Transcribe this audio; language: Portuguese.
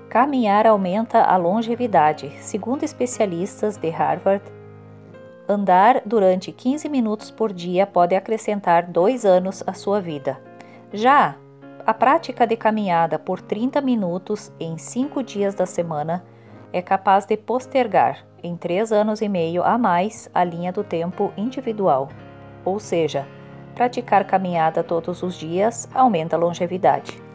Caminhar aumenta a longevidade. Segundo especialistas de Harvard, andar durante 15 minutos por dia pode acrescentar 2 anos à sua vida. Já a prática de caminhada por 30 minutos em 5 dias da semana é capaz de postergar em 3 anos e meio a mais a linha do tempo individual. Ou seja, praticar caminhada todos os dias aumenta a longevidade.